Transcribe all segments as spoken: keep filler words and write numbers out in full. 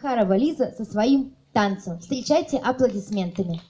Захарова Лиза со своим танцем. Встречайте аплодисментами.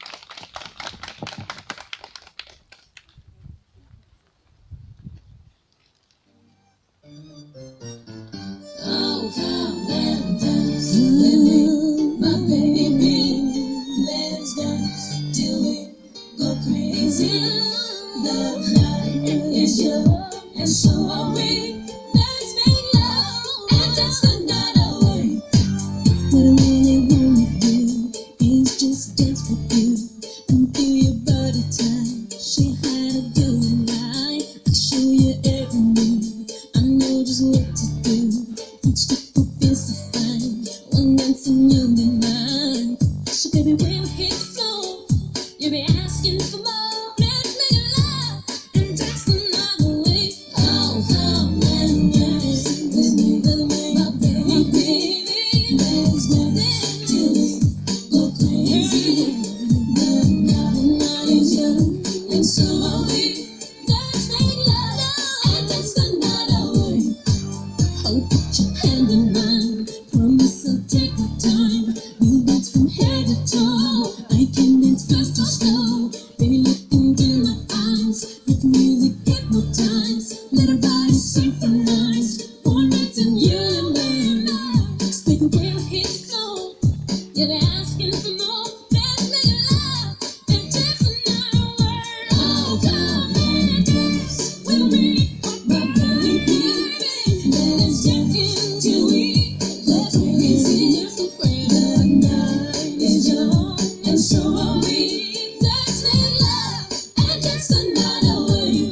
Oh, come and dance with me, my baby. Let's dance till we go crazy. The night is young and so are we. Let's make love and dance the night away. What I really wanna do is just dance with you and feel your body tight. Show you how to do it right. I'll show you every move. I know just what to do. Each step will feel so fine. One dance and you'll be mine. So baby, when we hit the floor, you'll be asking for more. Let's make love and dance the night away. Oh, come and dance with me, my baby. Let's dance till we go crazy. The night is young and so are we. Let's make love and dance the night away. Oh, put your hand in mine. Promise I'll take my time. We'll dance from head to toe. I can dance fast or slow. Baby, look into my eyes. Let the music hypnotize. Let our bodies synchronize. One night and you and me. So baby, when we hit the floor, you'll be asking for more. Let's make love and dance the night away. Oh, come and dance with me, my baby. Let's dance till we go crazy. The night is young and so are we. Let's make love and dance the night away.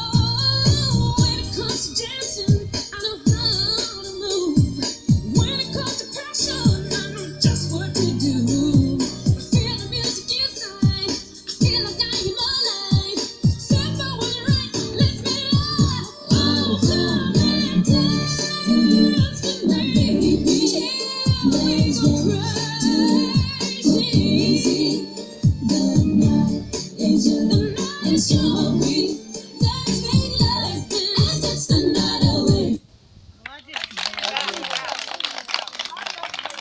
Oh, when it comes to dancing, I know how to move. When it comes to passion, I know just what to do. I feel the music inside. I feel like I am alive. Step forward and right, let's make love. Oh, come and dance with my baby. Let's go crazy. The night is young and so are we. Let's make love and dance the night away.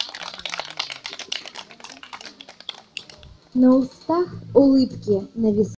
На устах улыбки, на висках